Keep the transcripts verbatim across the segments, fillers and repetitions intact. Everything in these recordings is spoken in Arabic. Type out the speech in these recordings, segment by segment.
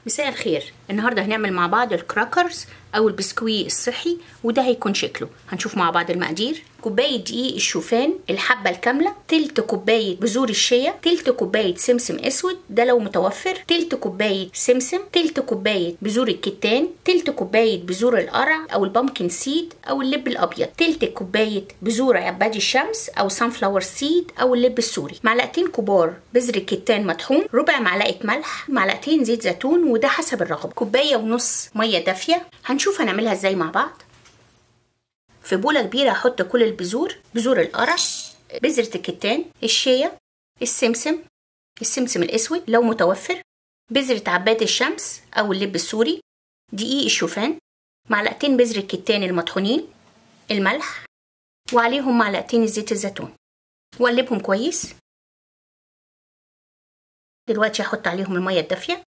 مساء الخير. النهارده هنعمل مع بعض الكراكرز او البسكوي الصحي، وده هيكون شكله. هنشوف مع بعض المقادير. كوبايه دقيق الشوفان الحبه الكامله، تلت كوبايه بذور الشيا، تلت كوبايه سمسم اسود ده لو متوفر، تلت كوبايه سمسم، تلت كوبايه بذور الكتان، تلت كوبايه بذور القرع او البامكن سيد او اللب الابيض، تلت كوبايه بذور عباد الشمس او سانفلاور سيد او اللب السوري، معلقتين كبار بذر الكتان مطحون، ربع معلقه ملح، معلقتين زيت زيتون وده حسب الرغبه، كوبايه ونص ميه دافيه. هنشوف هنعملها ازاي مع بعض. في بوله كبيره هحط كل البذور، بذور القرع، بذره الكتان، الشيا، السمسم، السمسم الاسود لو متوفر، بذره عباد الشمس او اللب السوري، دقيق الشوفان، معلقتين بذر الكتان المطحونين، الملح، وعليهم معلقتين زيت الزيتون، وقلبهم كويس. دلوقتي هحط عليهم الميه الدافيه.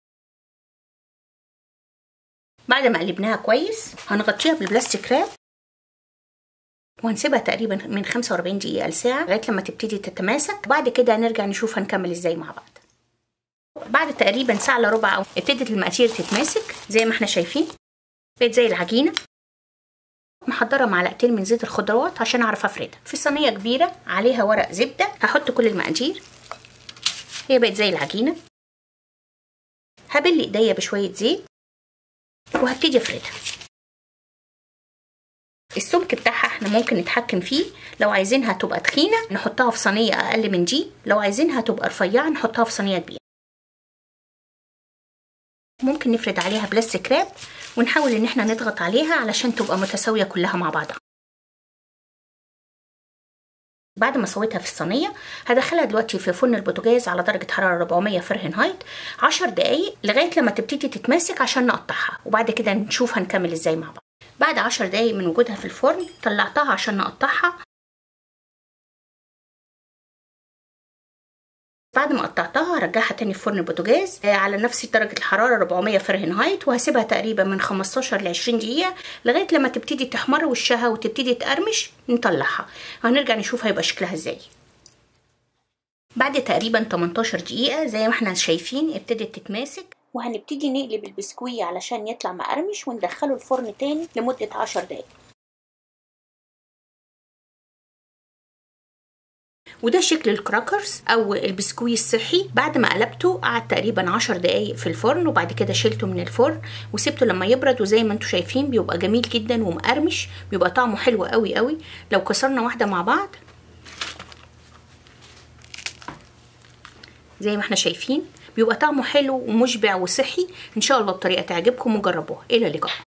بعد ما قلبناها كويس هنغطيها بالبلاستيك راب وهنسيبها تقريبا من خمسة وأربعين دقيقه لساعه لغايه لما تبتدي تتماسك. بعد كده هنرجع نشوف هنكمل ازاي مع بعض. بعد تقريبا ساعه الا ربع او ابتدت المقادير تتماسك زي ما احنا شايفين، بقت زي العجينه. محضره معلقتين من زيت الخضروات عشان اعرف افردها. في صينيه كبيره عليها ورق زبده هحط كل المقادير. هي بقت زي العجينه. هبل ايديا بشويه زيت وهبتدي افردها. السمك بتاعها احنا ممكن نتحكم فيه، لو عايزينها تبقى تخينه نحطها في صينيه اقل من دي، لو عايزينها تبقى رفيعه نحطها في صينيه كبيره. ممكن نفرد عليها بلاستيك راب ونحاول ان احنا نضغط عليها علشان تبقى متساويه كلها مع بعضها. بعد ما سويتها في الصينيه هدخلها دلوقتي في فرن البوتاجاز على درجه حراره أربعمية فahrenheit عشر دقايق لغايه لما تبتدي تتماسك عشان نقطعها، وبعد كده نشوف هنكمل ازاي مع بعض. بعد عشر دقايق من وجودها في الفرن طلعتها عشان نقطعها. بعد ما قطعتها هرجعها تاني في فرن البوتاجاز على نفس درجه الحراره أربعمية فahrenheit وهسيبها تقريبا من خمستاشر ل عشرين دقيقه لغايه لما تبتدي تحمر وشها وتبتدي تقرمش. نطلعها هنرجع نشوف هيبقى شكلها ازاي. بعد تقريبا تمنتاشر دقيقه زي ما احنا شايفين ابتدت تتماسك، وهنبتدي نقلب البسكوي علشان يطلع مقرمش وندخله الفرن تاني لمده عشر دقايق. وده شكل الكراكرز او البسكوي الصحي. بعد ما قلبته قعد تقريبا عشر دقايق في الفرن وبعد كده شيلته من الفرن وسبته لما يبرد، وزي ما انتم شايفين بيبقى جميل جدا ومقرمش، بيبقى طعمه حلو قوي قوي. لو كسرنا واحده مع بعض زي ما احنا شايفين بيبقى طعمه حلو ومشبع وصحي. ان شاء الله الطريقه تعجبكم وجربوها. الى اللقاء.